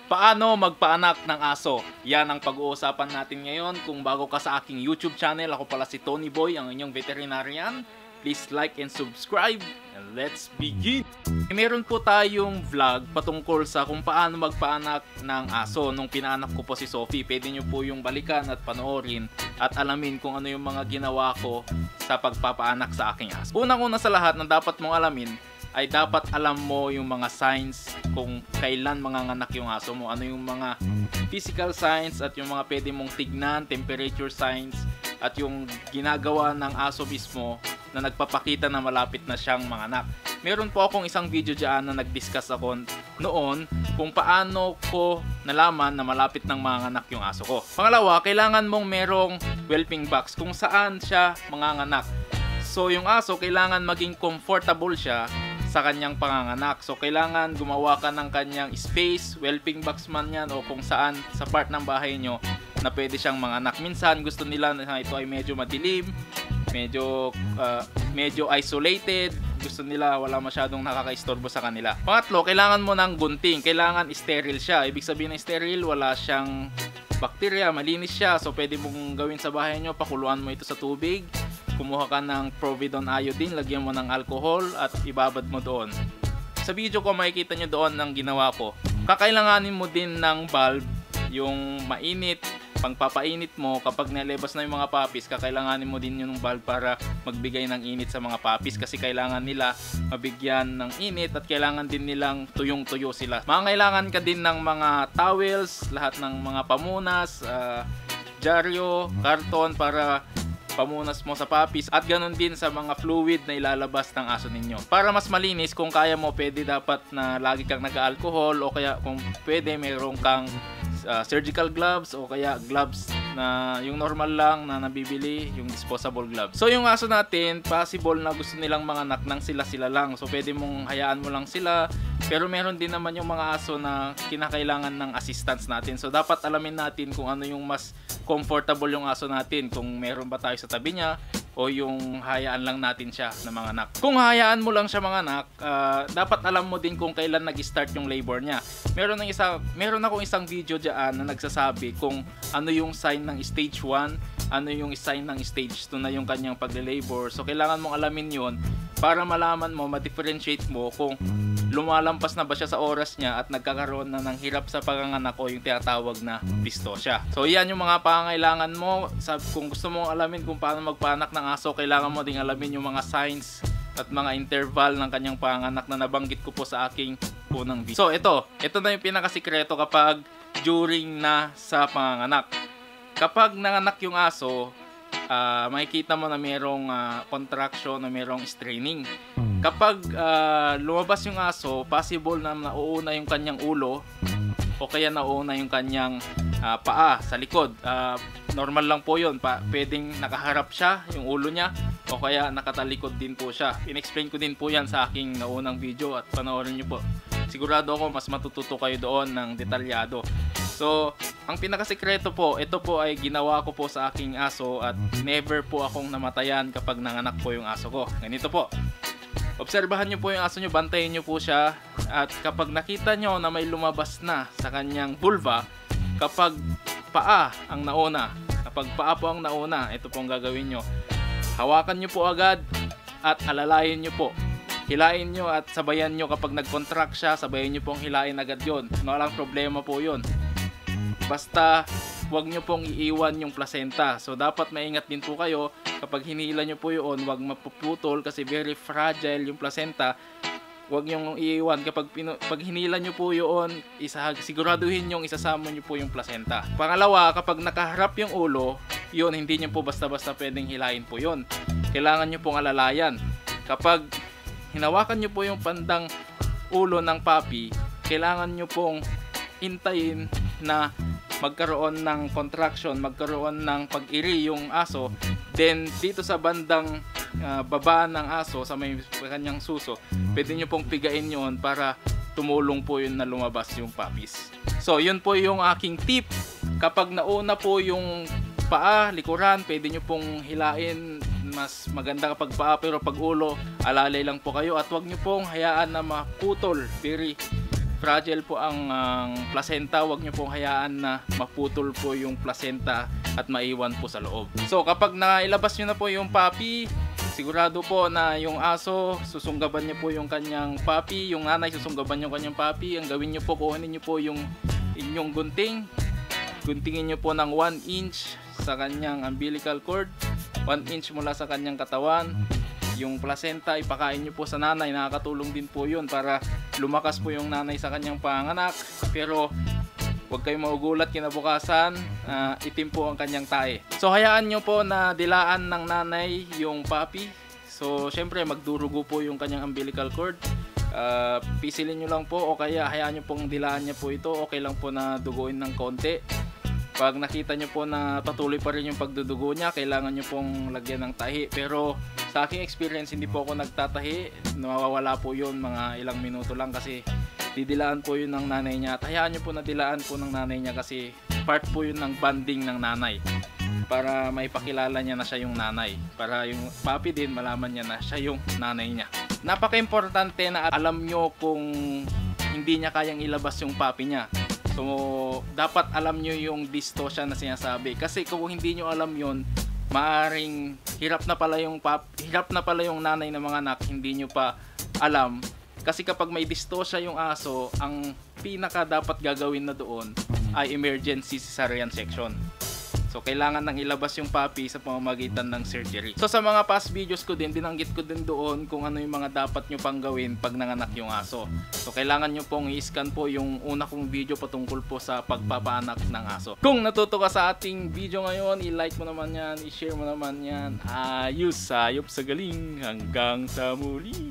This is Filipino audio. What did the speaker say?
Paano magpaanak ng aso? Yan ang pag-uusapan natin ngayon. Kung bago ka sa aking YouTube channel, ako pala si Tony Boy, ang inyong veterinarian. Please like and subscribe, and let's begin! Meron po tayong vlog patungkol sa kung paano magpaanak ng aso nung pinaanak ko po si Sophie. Pwede nyo po yung balikan at panoorin at alamin kung ano yung mga ginawa ko sa pagpapaanak sa aking aso. Unang-una sa lahat na dapat mong alamin ay dapat alam mo yung mga signs kung kailan manganganak yung aso mo. Ano yung mga physical signs at yung mga pwede mong tignan, temperature signs at yung ginagawa ng aso mismo na nagpapakita na malapit na siyang manganak. Meron po akong isang video dyan na nag-discuss ako noon kung paano ko nalaman na malapit ng manganak yung aso ko. Pangalawa, kailangan mong merong whelping box kung saan siya manganganak. So yung aso, kailangan maging comfortable siya sa kanyang panganganak. So kailangan gumawa ka ng kanyang space, whelping box man yan o kung saan sa part ng bahay nyo na pwede siyang manganak. Minsan gusto nila na ito ay medyo madilim, medyo isolated, gusto nila wala masyadong nakakaistorbo sa kanila. Pangatlo, kailangan mo ng gunting, kailangan sterile siya. Ibig sabihin ng sterile, wala siyang bacteria, malinis siya. So pwede mong gawin sa bahay nyo, pakuluan mo ito sa tubig, kumuha ka ng Providon iodine, lagyan mo ng alcohol at ibabad mo doon. Sa video ko makikita nyo doon ng ginawa ko. Kakailanganin mo din ng bulb, yung mainit, pangpapainit mo. Kapag nilabas na yung mga puppies, kakailanganin mo din yung bulb para magbigay ng init sa mga puppies kasi kailangan nila mabigyan ng init at kailangan din nilang tuyong-tuyo sila. Kailangan ka din ng mga towels, lahat ng mga pamunas, dyaryo, karton para pamunas mo sa puppies at ganun din sa mga fluid na ilalabas ng aso ninyo. Para mas malinis, kung kaya mo, pwede dapat na lagi kang nag-alcohol o kaya kung pwede mayroon kang surgical gloves o kaya gloves na yung normal lang na nabibili, yung disposable gloves. So yung aso natin, possible na gusto nilang manganak ng sila-sila lang. So pwede mong hayaan mo lang sila. Pero meron din naman yung mga aso na kinakailangan ng assistance natin. So dapat alamin natin kung ano yung mas comfortable yung aso natin. Kung meron ba tayo sa tabi niya o yung hayaan lang natin siya na manganak. Kung hayaan mo lang siya manganak, dapat alam mo din kung kailan nag-start yung labor niya. Meron akong isang video dyan na nagsasabi kung ano yung sign ng stage 1, ano yung sign ng stage 2 na yung kanyang pagle-labor. So kailangan mong alamin yon para malaman mo, ma-differentiate mo kung lumalampas na ba siya sa oras niya at nagkakaroon na ng hirap sa panganganak o yung tinatawag na dystocia. So yan yung mga pangangailangan mo. Kung gusto mong alamin kung paano magpaanak ng aso, kailangan mo ding alamin yung mga signs at mga interval ng kanyang panganganak na nabanggit ko po sa aking unang video. So ito na yung pinakasikreto kapag during na sa panganganak. Kapag nanganak yung aso, makikita mo na merong contraction, na merong straining. Kapag lumabas yung aso, possible na nauuna yung kanyang ulo o kaya nauuna yung kanyang paa sa likod. Normal lang po yun. Pwedeng nakaharap siya, yung ulo niya, o kaya nakatalikod din po siya. In-explain ko din po yan sa aking naunang video at panoorin nyo po. Sigurado ako mas matututo kayo doon ng detalyado. So, ang pinakasekreto po, ito po ay ginawa ko po sa aking aso at never po akong namatayan kapag nanganak po yung aso ko. Ganito po. Obserbahan nyo po yung aso nyo, bantayin nyo po siya at kapag nakita nyo na may lumabas na sa kanyang vulva, kapag paa ang nauna, ito po ang gagawin nyo. Hawakan nyo po agad at alalayin nyo po. Hilain nyo at sabayan nyo kapag nag-contract siya, sabayan nyo pong hilain agad yon. Walang problema po yon. Basta wag nyo pong iiwan yung placenta. So dapat maingat din po kayo kapag hinila nyo po yun, wag mapuputol kasi very fragile yung placenta. Wag nyo iiwan. Kapag hinila nyo po yun, siguraduhin yung isasama nyo po yung placenta. Pangalawa, kapag nakaharap yung ulo, yun, hindi nyo po basta-basta pwedeng hilain po yun. Kailangan nyo pong alalayan. Kapag hinawakan nyo po yung pandang ulo ng puppy, kailangan nyo pong hintayin na magkaroon ng contraction, magkaroon ng pag-iri yung aso. Then dito sa bandang baba ng aso, sa may kanyang suso, pwede nyo pong pigain yun para tumulong po yun na lumabas yung puppies. So yun po yung aking tip. Kapag nauna po yung paa, likuran, pwede nyo pong hilain. Mas maganda kapag paa, pero pag ulo, alalay lang po kayo at wag nyo pong hayaan na maputol. Very fragile po ang placenta, huwag nyo pong hayaan na maputol po yung placenta at maiwan po sa loob. So kapag nailabas nyo na po yung puppy, sigurado po na yung aso, susunggaban niya po yung kanyang puppy, yung nanay susunggaban yung kanyang puppy. Ang gawin nyo po, kuhanin nyo po yung inyong gunting, guntingin nyo po ng 1 inch sa kanyang umbilical cord, 1 inch mula sa kanyang katawan. Yung placenta ipakain nyo po sa nanay, nakakatulong din po yun para lumakas po yung nanay sa kanyang panganak. Pero huwag kayong maugulat kinabukasan, itim po ang kanyang tae. So hayaan nyo po na dilaan ng nanay yung puppy. So syempre magdurugo po yung kanyang umbilical cord. Pisilin nyo lang po o kaya hayaan nyo pong dilaan niya po ito. Okay lang po na duguin ng konti. Pag nakita nyo po na patuloy pa rin yung pagdudugo niya, kailangan nyo pong lagyan ng tahi. Pero sa aking experience, hindi po ako nagtatahi. Nawawala po yun mga ilang minuto lang kasi didilaan po yun ng nanay niya. At hayaan nyo po na dilaan po ng nanay niya kasi part po yun ng bonding ng nanay. Para maipakilala niya na siya yung nanay. Para yung puppy din malaman niya na siya yung nanay niya. Napaka-importante na alam nyo kung hindi niya kayang ilabas yung puppy niya. So, dapat alam nyo yung dystocia na sinasabi. Kasi kung hindi nyo alam yun, maaring hirap na pala yung nanay ng mga anak, hindi nyo pa alam. Kasi kapag may dystocia yung aso, ang pinaka dapat gagawin na doon ay emergency cesarean section. So, kailangan nang ilabas yung puppy sa pamamagitan ng surgery. So, sa mga past videos ko din, binanggit ko din doon kung ano yung mga dapat nyo pang gawin pag nanganak yung aso. So, kailangan nyo pong i-scan po yung una kong video patungkol po sa pagpapaanak ng aso. Kung natuto ka sa ating video ngayon, i-like mo naman yan, i-share mo naman yan. Ayos, sayop sa galing. Hanggang sa muli!